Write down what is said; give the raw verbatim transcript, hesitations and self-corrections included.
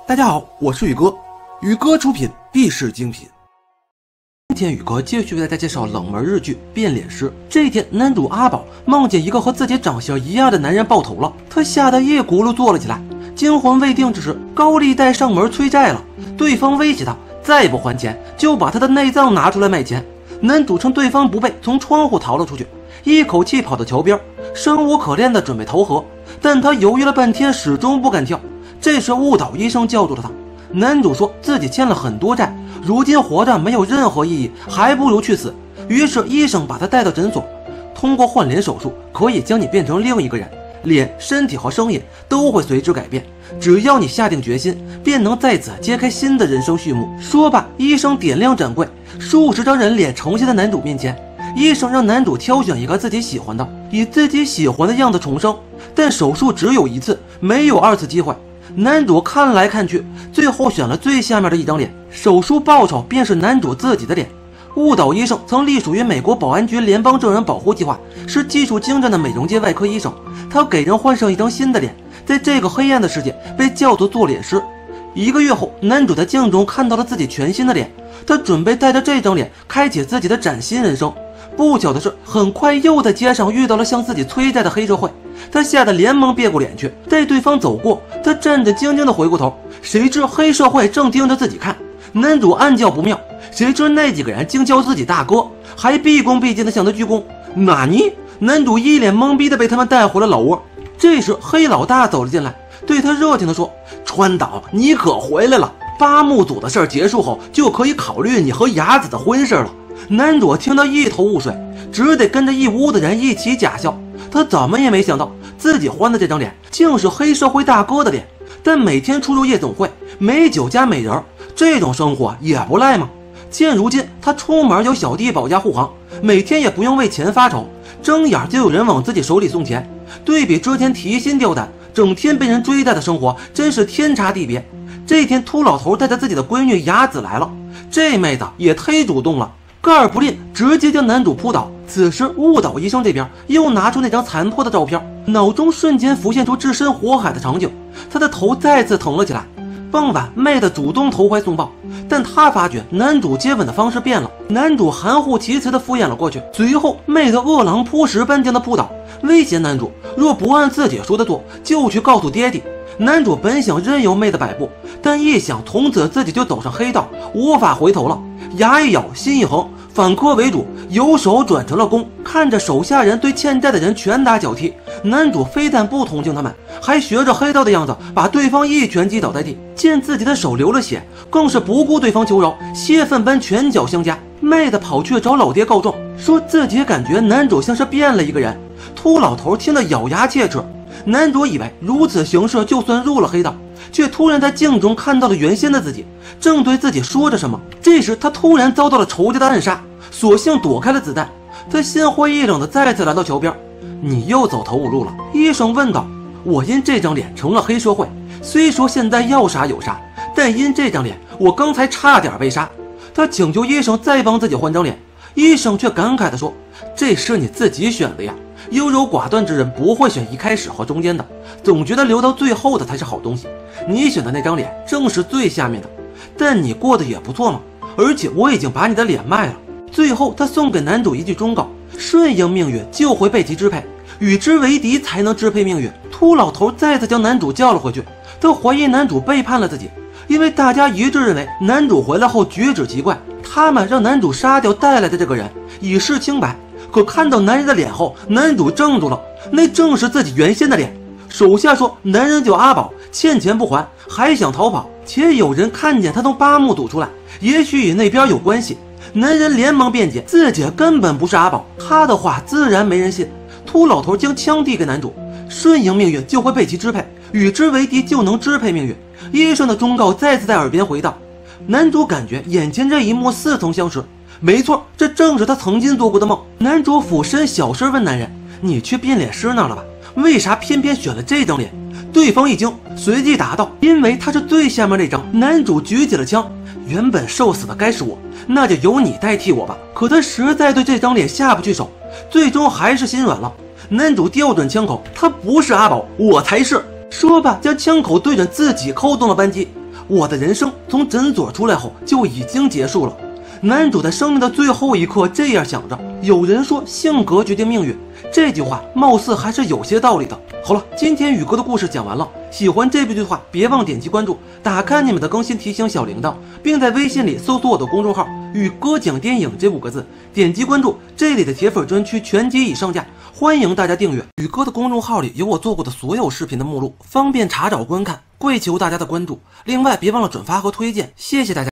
大家好，我是宇哥，宇哥出品必是精品。今天宇哥继续为大家介绍冷门日剧《变脸师》。这一天，男主阿宝梦见一个和自己长相一样的男人爆头了，他吓得一骨碌坐了起来。惊魂未定之时，高利贷上门催债了，对方威胁他再不还钱就把他的内脏拿出来卖钱。男主趁对方不备，从窗户逃了出去，一口气跑到桥边，生无可恋的准备投河，但他犹豫了半天，始终不敢跳。这时误导医生叫住了他。男主说自己欠了很多债，如今活着没有任何意义，还不如去死。于是医生把他带到诊所，通过换脸手术可以将你变成另一个人，脸、身体和声音都会随之改变，只要你下定决心，便能在此揭开新的人生序幕。说罢，医生点亮展柜，数十张人脸呈现在男主面前。医生让男主挑选一个自己喜欢的，以自己喜欢的样子重生，但手术只有一次，没有二次机会。男主看来看去，最后选了最下面的一张脸，手术报酬便是男主自己的脸。误导医生曾隶属于美国保安局联邦证人保护计划，是技术精湛的美容界外科医生。他给人换上一张新的脸，在这个黑暗的世界被叫做做脸师。一个月后，男主在镜中看到了自己全新的脸，他准备带着这张脸开启自己的崭新人生。不巧的是，很快又在街上遇到了向自己催债的黑社会，他吓得连忙别过脸去，待对方走过，他战战兢兢地回过头，谁知黑社会正盯着自己看。男主暗叫不妙，谁知那几个人竟叫自己大哥，还毕恭毕敬地向他鞠躬。纳尼？男主一脸懵逼地被他们带回了老窝。这时黑老大走了进来，对他热情地说：川岛，你可回来了，八木组的事儿结束后就可以考虑你和雅子的婚事了。男主听到一头雾水，只得跟着一屋子人一起假笑。他怎么也没想到自己换的这张脸竟是黑社会大哥的脸，但每天出入夜总会，美酒加美人，这种生活也不赖吗？现如今他出门有小弟保驾护航，每天也不用为钱发愁，睁眼就有人往自己手里送钱。对比之前提心吊胆整天被人追债的生活，真是天差地别。这天秃老头带着自己的闺女雅子来了，这妹子也忒主动了，个儿不吝，直接将男主扑倒。此时误导医生这边又拿出那张残破的照片，脑中瞬间浮现出置身火海的场景，他的头再次疼了起来。傍晚，妹子主动投怀送抱，但他发觉男主接吻的方式变了，男主含糊其辞地敷衍了过去。随后妹子饿狼扑食般将他扑倒，威胁男主若不按自己说的做，就去告诉爹地。男主本想任由妹子摆布，但一想从此自己就走上黑道，无法回头了，牙一咬，心一横，反客为主，由守转成了攻。看着手下人对欠债的人拳打脚踢，男主非但不同情他们，还学着黑道的样子把对方一拳击倒在地。见自己的手流了血，更是不顾对方求饶，泄愤般拳脚相加。妹子跑去找老爹告状，说自己感觉男主像是变了一个人。秃老头听得咬牙切齿。男主以为如此行事就算入了黑道，却突然在镜中看到了原先的自己，正对自己说着什么。这时他突然遭到了仇家的暗杀，索性躲开了子弹。他心灰意冷的再次来到桥边。你又走投无路了？医生问道。我因这张脸成了黑社会，虽说现在要杀有杀，但因这张脸我刚才差点被杀。他请求医生再帮自己换张脸，医生却感慨地说，这是你自己选的呀，优柔寡断之人不会选一开始和中间的，总觉得留到最后的才是好东西。你选的那张脸正是最下面的，但你过得也不错嘛，而且我已经把你的脸卖了。最后他送给男主一句忠告，顺应命运就会被其支配，与之为敌才能支配命运。秃老头再次将男主叫了回去，他怀疑男主背叛了自己，因为大家一致认为男主回来后举止奇怪，他们让男主杀掉带来的这个人以示清白。可看到男人的脸后，男主怔住了，那正是自己原先的脸。手下说男人叫阿宝，欠钱不还，还想逃跑，且有人看见他从八木堵出来，也许与那边有关系。男人连忙辩解自己根本不是阿宝，他的话自然没人信。秃老头将枪递给男主，顺应命运就会被其支配，与之为敌就能支配命运。医生的忠告再次在耳边回荡。男主感觉眼前这一幕似曾相识，没错，这正是他曾经做过的梦。男主俯身小声问男人，你去变脸师那儿了吧？为啥偏偏选了这张脸？对方一惊，随即答道，因为他是最下面那张。男主举起了枪，原本受死的该是我，那就由你代替我吧。可他实在对这张脸下不去手，最终还是心软了。男主调转枪口，他不是阿宝，我才是。说罢将枪口对准自己扣动了扳机。 我的人生从诊所出来后就已经结束了。男主在生命的最后一刻这样想着。有人说性格决定命运，这句话貌似还是有些道理的。好了，今天宇哥的故事讲完了，喜欢这部剧的话，别忘点击关注，打开你们的更新提醒小铃铛，并在微信里搜索我的公众号“宇哥讲电影”这五个字，点击关注，这里的铁粉专区全集已上架，欢迎大家订阅。宇哥的公众号里有我做过的所有视频的目录，方便查找观看，跪求大家的关注。另外，别忘了转发和推荐，谢谢大家。